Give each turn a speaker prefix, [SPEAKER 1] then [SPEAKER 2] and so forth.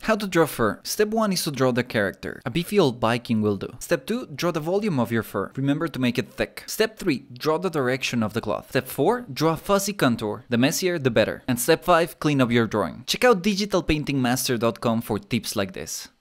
[SPEAKER 1] How to draw fur. Step 1 is to draw the character. A beefy old Viking will do. Step 2, draw the volume of your fur. Remember to make it thick. Step 3, draw the direction of the cloth. Step 4, draw a fuzzy contour. The messier, the better. And step 5, clean up your drawing. Check out digitalpaintingmaster.com for tips like this.